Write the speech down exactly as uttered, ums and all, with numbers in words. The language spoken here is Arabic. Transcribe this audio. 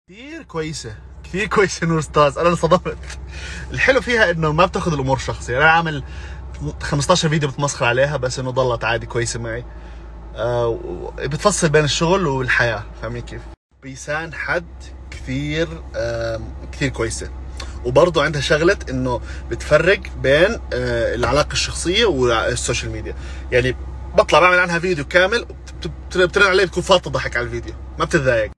كثير كويسة كثير كويسة نور ستارز. انا انصدمت. الحلو فيها انه ما بتاخذ الامور شخصية. انا عامل خمسطعش فيديو بتمسخر عليها بس انه ضلت عادي كويسة معي. آه بتفصل بين الشغل والحياة، فاهمين كيف؟ بيسان حد كثير آه كثير كويسة، وبرضه عندها شغلة انه بتفرق بين آه العلاقة الشخصية والسوشيال ميديا. يعني بطلع بعمل عنها فيديو كامل بترن علي بتكون فاضي تضحك على الفيديو، ما بتتضايق.